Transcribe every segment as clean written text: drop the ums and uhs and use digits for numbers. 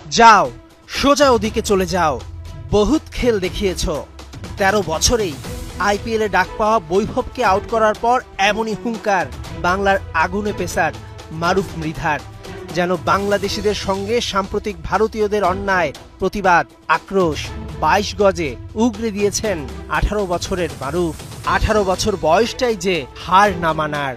যাও, সোজা ওদিকে চলে যাও। বহুত খেল দেখিয়েছো। 13 বছরেই আইপিএলে ডাক পাওয়া বৈভবকে আউট করার পর এমনই হুঙ্কার বাংলার আগুনে পেসার মারুফ মৃধার। যেন বাংলাদেশিদের সঙ্গে সাম্প্রতিক ভারতীয়দের অন্যায়, প্রতিবাদ, আক্রোশ 22 গজে উগরে দিয়েছেন 18 বছরের মারুফ। 18 বছর বয়সটাই যে হার না মানার।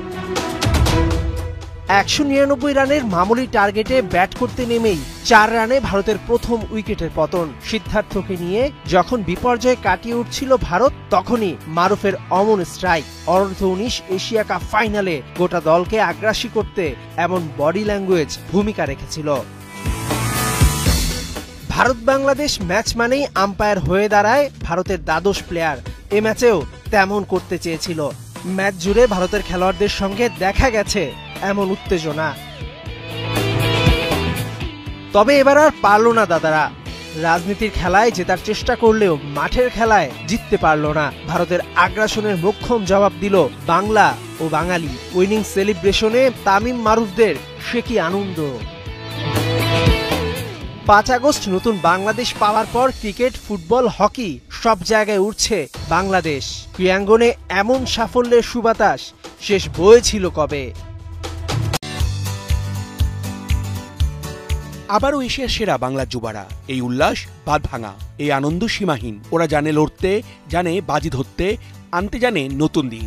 199 রানের মামুলি টার্গেটে ব্যাট করতে নেমেই 4 রানে ভারতের প্রথম উইকেটের পতন। সিদ্ধার্থকে নিয়ে যখন বিপর্যয় কাটিয়ে উঠছিল ভারত, তখনই মারুফের অমন স্ট্রাইক অনূর্ধ্ব 19 এশিয়া কাপ ফাইনালে গোটা দলকে আগ্রাসী করতে এমন বডি ল্যাঙ্গুয়েজ ভূমিকা রেখেছিল। ভারত বাংলাদেশ ম্যাচ মানেই আম্পায়ার হয়ে দাঁড়ায় ভারতের দ্বাদশ প্লেয়ার। এ ম্যাচেও তেমন করতে চেয়েছিল। ম্যাচ জুড়ে ভারতের খেলোয়াড়দের সঙ্গে দেখা গেছে এমন উত্তেজনা। তবে এবার আর পারল না দাদারা। রাজনীতির খেলায় জেতার চেষ্টা করলেও মাঠের খেলায় জিততে পারল না। ভারতের আগ্রাসনের মোক্ষম জবাব দিল বাংলা ও বাঙালি। উইনিং সেলিব্রেশনে তামিম মারুফদের সে কি আনন্দ। 5 আগস্ট নতুন বাংলাদেশ পাওয়ার পর ক্রিকেট, ফুটবল, হকি সব জায়গায় উঠছে বাংলাদেশ। ক্রীড়াঙ্গনে এমন সাফল্যের সুবাতাস শেষ বয়েছিল কবে। আবারও এশিয়ার সেরা বাংলা যুবারা। এই উল্লাস বাঁধ ভাঙা, এই আনন্দ সীমাহীন। ওরা জানে লড়তে, জানে বাজি ধরতে, আনতে জানে নতুন দিন।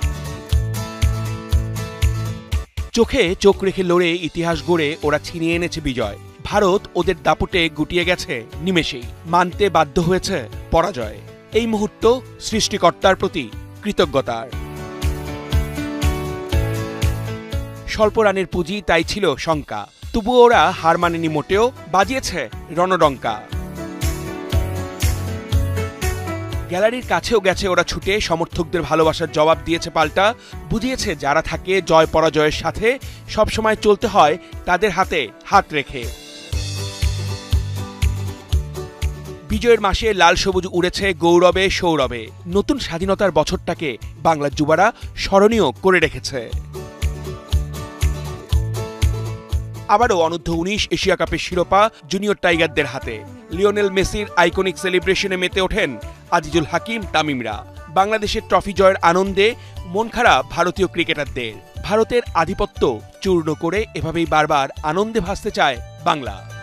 চোখে চোখ রেখে লড়ে ইতিহাস গড়ে ওরা ছিনিয়ে এনেছে বিজয়। ভারত ওদের দাপুটে গুটিয়ে গেছে নিমেষেই। মানতে বাধ্য হয়েছে পরাজয়। এই মুহূর্ত সৃষ্টিকর্তার প্রতি কৃতজ্ঞতার। স্বল্প রানের পুঁজি তাই ছিল শঙ্কা, তবুও ওরা হার মানেনি মোটেও, বাজিয়েছে রণডঙ্কা। গ্যালারির কাছেও গেছে ওরা ছুটে, সমর্থকদের ভালোবাসার জবাব দিয়েছে পাল্টা। বুঝিয়েছে যারা থাকে জয় পরাজয়ের সাথে, সবসময় চলতে হয় তাদের হাতে হাত রেখে। বিজয়ের মাসে লাল সবুজ উড়েছে গৌরবে সৌরভে। নতুন স্বাধীনতার বছরটাকে বাংলার যুবারা স্মরণীয় করে রেখেছে। আবারও অনূর্ধ্ব 19 এশিয়া কাপের শিরোপা জুনিয়র টাইগারদের হাতে। লিওনেল মেসির আইকনিক সেলিব্রেশনে মেতে ওঠেন আজিজুল হাকিম, তামিমরা। বাংলাদেশের ট্রফি জয়ের আনন্দে মন খারাপ ভারতীয় ক্রিকেটারদের। ভারতের আধিপত্য চূর্ণ করে এভাবেই বারবার আনন্দে ভাসতে চায় বাংলা।